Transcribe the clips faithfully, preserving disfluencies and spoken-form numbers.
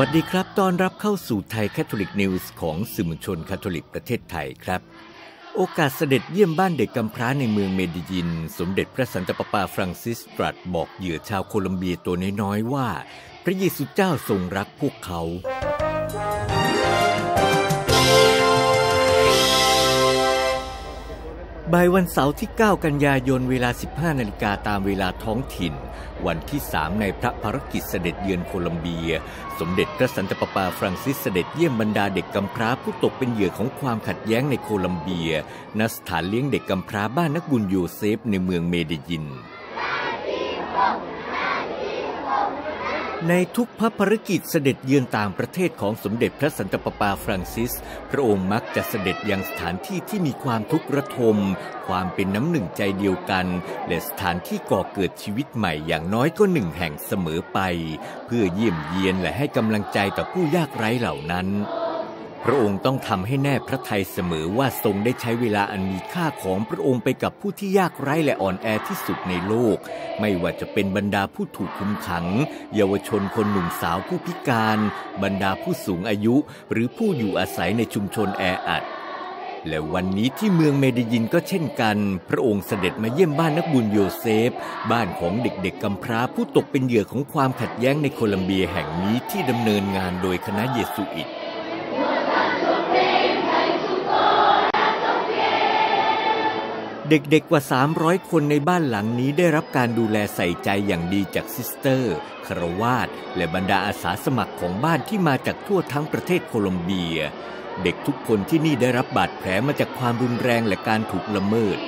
สดีครับต้อนรับเข้าสู่ไทยแคทอลิกนิวส์ของสื่อมวลชนคาทอลิกประเทศไทยครับโอกาสเสด็จเยี่ยมบ้านเด็กกำพร้าในเมืองเมดิยินสมเด็จพระสันตะปาปาฟรังซิสตรัสบอกเหยื่อชาวโคลัมเบียตัวน้อยๆว่าพระเยซูเจ้าทรงรักพวกเขาบ่ายวันเสาร์ที่เก้ากันยายนเวลา สิบห้านาฬิกาตามเวลาท้องถิ่นวันที่สามในพระภารกิจเสด็จเยือนโคลัมเบียสมเด็จพระสันตะปาปาฟรังซิสเสด็จเยี่ยมบรรดาเด็กกำพร้าผู้ตกเป็นเหยื่อของความขัดแย้งในโคลัมเบียณสถานเลี้ยงเด็กกำพร้าบ้านนักบุญโยเซฟในเมืองเมดิยินในทุกพระภารกิจเสด็จเยือนต่างประเทศของสมเด็จพระสันตะปาปาฟรังซิสพระองค์มักจะเสด็จยังสถานที่ที่มีความทุกข์ระทมความเป็นน้ำหนึ่งใจเดียวกันและสถานที่ก่อเกิดชีวิตใหม่อย่างน้อยก็หนึ่งแห่งเสมอไปเพื่อเยี่ยมเยียนและให้กำลังใจต่อผู้ยากไร้เหล่านั้นพระองค์ต้องทำให้แน่พระทัยเสมอว่าทรงได้ใช้เวลาอันมีค่าของพระองค์ไปกับผู้ที่ยากไร้และอ่อนแอที่สุดในโลกไม่ว่าจะเป็นบรรดาผู้ถูกคุมขังเยาวชนคนหนุ่มสาวผู้พิการบรรดาผู้สูงอายุหรือผู้อยู่อาศัยในชุมชนแออัดและวันนี้ที่เมืองเมดิยินก็เช่นกันพระองค์เสด็จมาเยี่ยมบ้านนักบุญโยเซฟบ้านของเด็กๆกำพร้าผู้ตกเป็นเหยื่อของความขัดแย้งในโคลัมเบียแห่งนี้ที่ดำเนินงานโดยคณะเยซูอิตเด็กๆกว่าสามร้อยคนในบ้านหลังนี้ได้รับการดูแลใส่ใจอย่างดีจากซิสเตอร์คฤหัสถ์และบรรดาอาสาสมัครของบ้านที่มาจากทั่วทั้งประเทศโคลัมเบียเด็กทุกคนที่นี่ได้รับบาดแผลมาจากความรุนแรงและการถูกละเมิด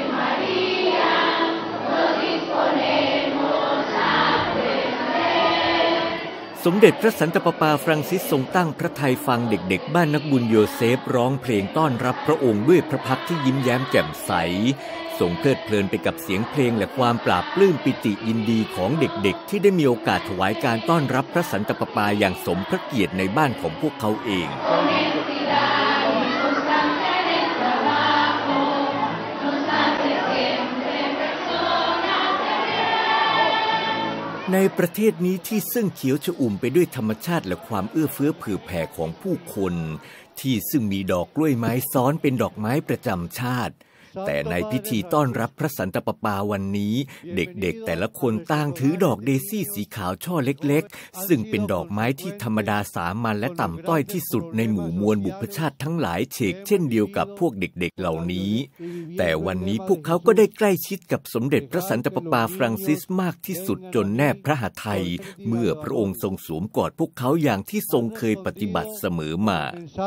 สมเด็จพระสันตะปาปาฟรังซิสทรงตั้งพระทัยฟังเด็กๆบ้านนักบุญโยเซฟร้องเพลงต้อนรับพระองค์ด้วยพระพักตร์ที่ยิ้มแย้มแจ่มใสทรงเพลิดเพลินไปกับเสียงเพลงและความปราบปลื้มปิติยินดีของเด็กๆที่ได้มีโอกาสถวายการต้อนรับพระสันตะปาปาอย่างสมพระเกียรติในบ้านของพวกเขาเองในประเทศนี้ที่ซึ่งเขียวชอุ่มไปด้วยธรรมชาติและความเอื้อเฟื้อเผื่อแผ่ของผู้คนที่ซึ่งมีดอกกล้วยไม้ซ้อนเป็นดอกไม้ประจำชาติแต่ในพิธีต้อนรับพระสันตะปาปาวันนี้เด็กๆแต่ละคนต่างถือดอกเดซี่สีขาวช่อเล็กๆซึ่งเป็นดอกไม้ที่ธรรมดาสามัญและต่ำต้อยที่สุดในหมู่มวลบุพชาติทั้งหลายเฉกเช่นเดียวกับพวกเด็กๆเหล่านี้แต่วันนี้พวกเขาก็ได้ใกล้ชิดกับสมเด็จพระสันตะปาปาฟรังซิสมากที่สุดจนแนบพระหฤทัยเมื่อพระองค์ทรงสวมกอดพวกเขาอย่างที่ทรงเคยปฏิบัติเสมอมา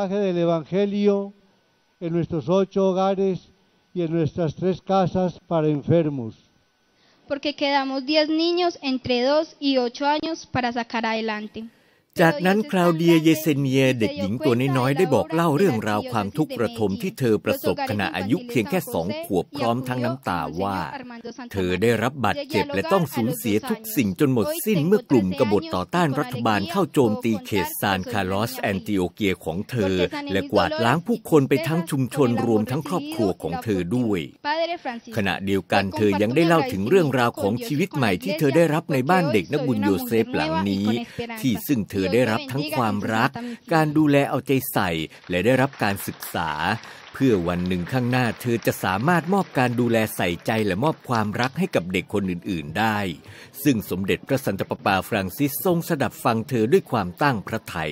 y en nuestras tres casas para enfermos. Porque quedamos diez niños entre dos y ocho años para sacar adelante. จากนั้นคลาวเดียเยเซเนียเด็กหญิงตัวน้อยๆได้บอกเล่าเรื่องราวความทุกข์ระทมที่เธอประสบขณะอายุเพียงแค่สองขวบพร้อมทั้งน้ำตาว่าเธอได้รับบาดเจ็บและต้องสูญเสียทุกสิ่งจนหมดสิ้นเมื่อกลุ่มกบฏต่อต้านรัฐบาลเข้าโจมตีเขตซานคาร์ลอสแอนติโอเกียของเธอและกวาดล้างผู้คนไปทั้งชุมชนรวมทั้งครอบครัวของเธอด้วยขณะเดียวกันเธอยังได้เล่าถึงเรื่องราวของชีวิตใหม่ที่เธอได้รับในบ้านเด็กนักบุญโยเซฟหลังนี้ที่ซึ่งเธอได้รับทั้งความรักการดูแลเอาใจใส่และได้รับการศึกษาเพื่อวันหนึ่งข้างหน้าเธอจะสามารถมอบการดูแลใส่ใจและมอบความรักให้กับเด็กคนอื่นๆได้ซึ่งสมเด็จพระสันตะปาปาฟรังซิสทรงสดับฟังเธอด้วยความตั้งพระทัย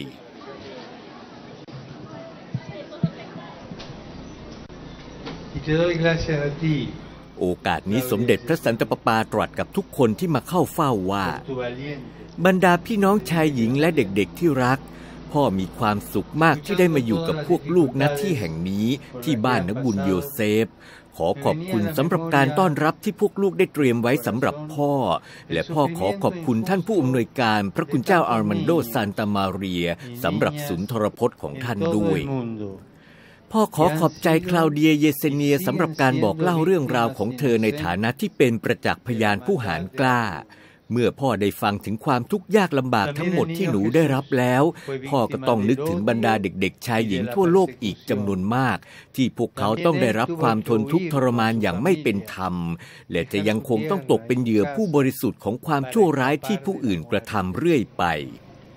โอกาสนี้สมเด็จพระสันตะปาปาตรัสกับทุกคนที่มาเข้าเฝ้าว่าบรรดาพี่น้องชายหญิงและเด็กๆที่รักพ่อมีความสุขมากที่ได้มาอยู่กับพวกลูกณที่แห่งนี้ที่บ้านนักบุญโยเซฟขอขอบคุณสำหรับการต้อนรับที่พวกลูกได้เตรียมไว้สำหรับพ่อและพ่อขอขอบคุณท่านผู้อำนวยการพระคุณเจ้าอาร์มันโดซานตามาเรียสำหรับสุนทรพจน์ของท่านด้วยพ่อขอขอบใจคลาวเดียเยเซเนียสำหรับการบอกเล่าเรื่องราวของเธอในฐานะที่เป็นประจักษ์พยานผู้หาญกล้าเมื่อพ่อได้ฟังถึงความทุกข์ยากลำบากทั้งหมดที่หนูได้รับแล้วพ่อก็ต้องนึกถึงบรรดาเด็กๆชายหญิงทั่วโลกอีกจำนวนมากที่พวกเขาต้องได้รับความทนทุกข์ทรมานอย่างไม่เป็นธรรมและจะยังคงต้องตกเป็นเหยื่อผู้บริสุทธิ์ของความชั่วร้ายที่ผู้อื่นกระทำเรื่อยไป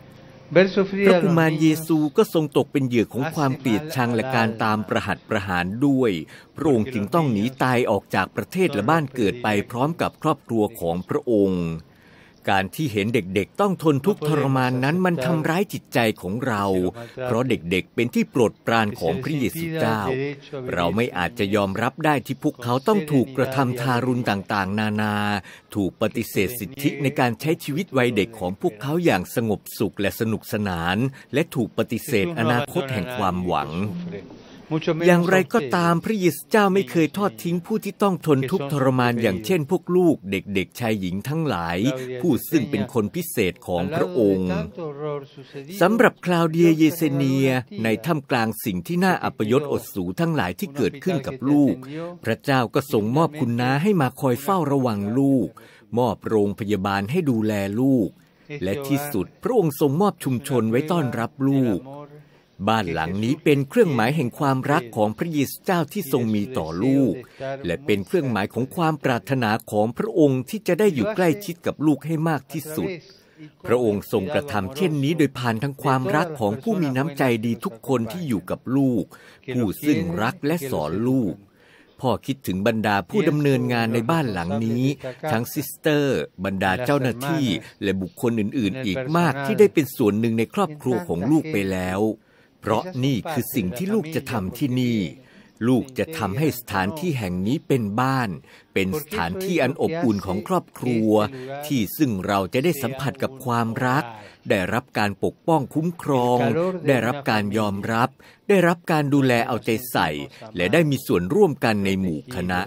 พระกุมารเยซูก็ทรงตกเป็นเหยื่อของความเกลียดชังและการตามประหัตประหารด้วยพระองค์จึงต้องหนีตายออกจากประเทศและบ้านเกิดไปพร้อมกับครอบครัวของพระองค์การที่เห็นเด็กๆต้องทนทุกข์ทรมานนั้นมันทำร้ายจิตใจของเราเพราะเด็กๆเป็นที่โปรดปรานของพระเยซูเจ้าเราไม่อาจจะยอมรับได้ที่พวกเขาต้องถูกกระทำทารุณต่างๆนานาถูกปฏิเสธสิทธิในการใช้ชีวิตวัยเด็กของพวกเขาอย่างสงบสุขและสนุกสนานและถูกปฏิเสธอนาคตแห่งความหวังอย่างไรก็ตามพระเยซูเจ้าไม่เคยทอดทิ้งผู้ที่ต้องทนทุกข์ทรมานอย่างเช่นพวกลูกเด็กๆชายหญิงทั้งหลายผู้ซึ่งเป็นคนพิเศษของพระองค์สำหรับคลาวเดียเยเซเนียในท่ามกลางสิ่งที่น่าอัปยศอดสูทั้งหลายที่เกิดขึ้นกับลูกพระเจ้าก็ทรงมอบคุณน้าให้มาคอยเฝ้าระวังลูกมอบโรงพยาบาลให้ดูแลลูกและที่สุดพระองค์ทรงมอบชุมชนไว้ต้อนรับลูกบ้านหลังนี้เป็นเครื่องหมายแห่งความรักของพระเยซูเจ้าที่ทรงมีต่อลูกและเป็นเครื่องหมายของความปรารถนาของพระองค์ที่จะได้อยู่ใกล้ชิดกับลูกให้มากที่สุดพระองค์ทรงกระทำเช่นนี้โดยผ่านทั้งความรักของผู้มีน้ำใจดีทุกคนที่อยู่กับลูกผู้ซึ่งรักและสอนลูกพ่อคิดถึงบรรดาผู้ดำเนินงานในบ้านหลังนี้ทั้งซิสเตอร์บรรดาเจ้าหน้าที่และบุคคลอื่นๆอีกมากที่ได้เป็นส่วนหนึ่งในครอบครัวของลูกไปแล้วเพราะนี่คือสิ่งที่ลูกจะทำที่นี่ลูกจะทำให้สถานที่แห่งนี้เป็นบ้านเป็นสถานที่อันอบอุ่นของครอบครัวที่ซึ่งเราจะได้สัมผัสกับความรักได้รับการปกป้องคุ้มครองได้รับการยอมรับได้รับการดูแลเอาใจใส่และได้มีส่วนร่วมกันในหมู่คณะ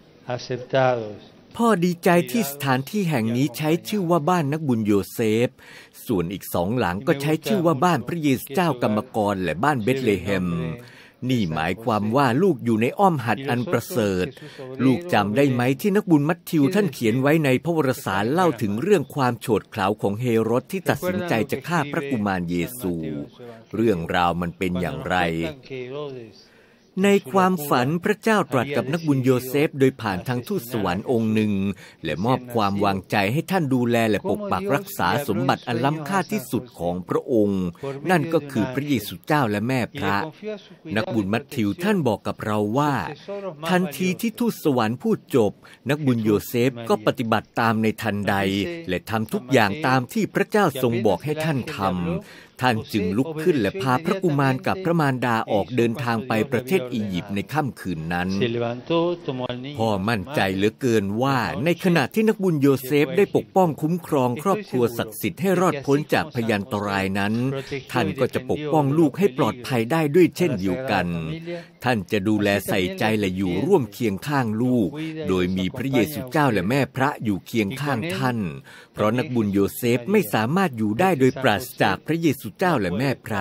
พ่อดีใจที่สถานที่แห่งนี้ใช้ชื่อว่าบ้านนักบุญโยเซฟส่วนอีกสองหลังก็ใช้ชื่อว่าบ้านพระเยซูเจ้ากรรมกรและบ้านเบธเลเฮมนี่หมายความว่าลูกอยู่ในอ้อมหัดอันประเสริฐลูกจำได้ไหมที่นักบุญมัทธิวท่านเขียนไว้ในพระวรสารเล่าถึงเรื่องความโฉดเขลาของเฮโรดที่ตัดสินใจจะฆ่าพระกุมารเยซูเรื่องราวมันเป็นอย่างไรในความฝันพระเจ้าตรัสกับนักบุญโยเซฟโดยผ่านทางทูตสวรรค์องค์หนึ่งและมอบความวางใจให้ท่านดูแลและปกปักรักษาสมบัติอันล้ำค่าที่สุดของพระองค์นั่นก็คือพระเยซูเจ้าและแม่พระนักบุญมัทธิวท่านบอกกับเราว่าทันทีที่ทูตสวรรค์พูดจบนักบุญโยเซฟก็ปฏิบัติตามในทันใดและทำทุกอย่างตามที่พระเจ้าทรงบอกให้ท่านทำท่านจึงลุกขึ้นและพาพระกุมารกับพระมารดาออกเดินทางไปประเทศอียิปต์ในค่ำคืนนั้นพ่อมั่นใจเหลือเกินว่าในขณะที่นักบุญโยเซฟได้ปกป้องคุ้มครองครอบครัวศักดิ์สิทธิ์ให้รอดพ้นจากพยันตรายนั้นท่านก็จะปกป้องลูกให้ปลอดภัยได้ด้วยเช่นเดียวกันท่านจะดูแลใส่ใจและอยู่ร่วมเคียงข้างลูกโดยมีพระเยซูเจ้าและแม่พระอยู่เคียงข้างท่านเพราะนักบุญโยเซฟไม่สามารถอยู่ได้โดยปราศจากพระเยซูเจ้าและแม่พระ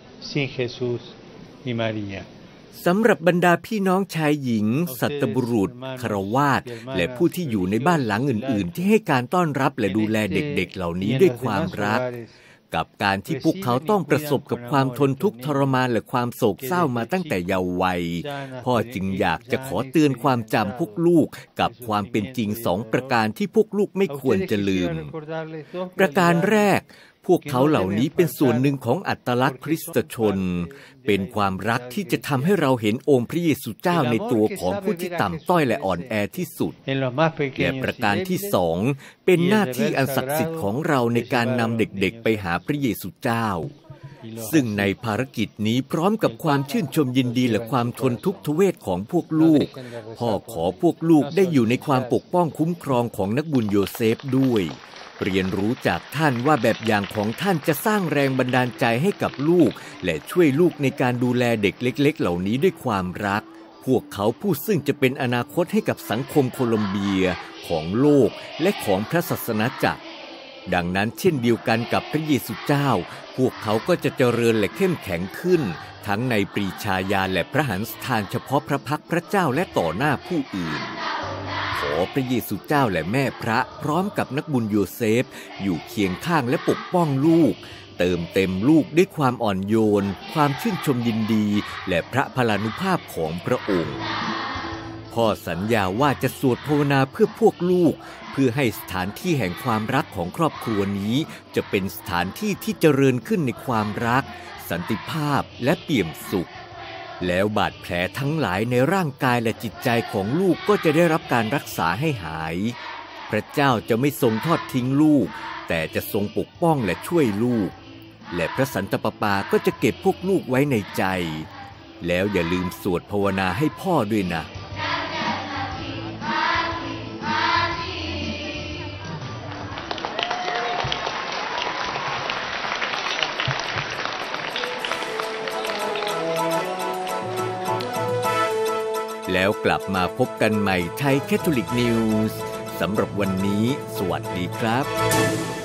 สำหรับบรรดาพี่น้องชายหญิงสัตบุรุษคฤหัสถ์และผู้ที่อยู่ในบ้านหลังอื่นๆที่ให้การต้อนรับและดูแลเด็กๆเหล่านี้ด้วยความรักกับการที่พวกเขาต้องประสบกับความทนทุกข์ทรมานและความโศกเศร้ามาตั้งแต่เยาว์วัยพ่อจึงอยากจะขอเตือนความจำพวกลูกกับความเป็นจริงสองประการที่พวกลูกไม่ควรจะลืมประการแรกพวกเขาเหล่านี้เป็นส่วนหนึ่งของอัตลักษณ์คริสตชนเป็นความรักที่จะทำให้เราเห็นองค์พระเยซูเจ้าในตัวของผู้ที่ต่ำต้อยและอ่อนแอที่สุดและประการที่สองเป็นหน้าที่อันศักดิ์สิทธิ์ของเราในการนำเด็กๆไปหาพระเยซูเจ้าซึ่งในภารกิจนี้พร้อมกับความชื่นชมยินดีและความทนทุกขเวทของพวกลูกพ่อขอพวกลูกได้อยู่ในความปกป้องคุ้มครองของนักบุญโยเซฟด้วยเรียนรู้จากท่านว่าแบบอย่างของท่านจะสร้างแรงบันดาลใจให้กับลูกและช่วยลูกในการดูแลเด็กเล็กๆเหล่านี้ด้วยความรักพวกเขาผู้ซึ่งจะเป็นอนาคตให้กับสังคมโคลอมเบียของโลกและของพระศาสนาจักรดังนั้นเช่นเดียวกันกับพระเยซูเจ้าพวกเขาก็จะเจริญและเข้มแข็งขึ้นทั้งในปรีชาญาณและพระหัตถ์ทานเฉพาะพระพักพระเจ้าและต่อหน้าผู้อื่นขอพระเยซูเจ้าและแม่พระพร้อมกับนักบุญโยเซฟอยู่เคียงข้างและปกป้องลูกเติมเต็มลูกด้วยความอ่อนโยนความชื่นชมยินดีและพระพลานุภาพของพระองค์พพ่อสัญญาว่าจะสวดภาวนาเพื่อพวกลูกเพื่อให้สถานที่แห่งความรักของครอบครัวนี้จะเป็นสถานที่ที่เจริญขึ้นในความรักสันติภาพและเปี่ยมสุขแล้วบาดแผลทั้งหลายในร่างกายและจิตใจของลูกก็จะได้รับการรักษาให้หายพระเจ้าจะไม่ทรงทอดทิ้งลูกแต่จะทรงปกป้องและช่วยลูกและพระสันตะปาปาก็จะเก็บพวกลูกไว้ในใจแล้วอย่าลืมสวดภาวนาให้พ่อด้วยนะแล้วกลับมาพบกันใหม่ไทยแคทอลิกนิวส์สำหรับวันนี้สวัสดีครับ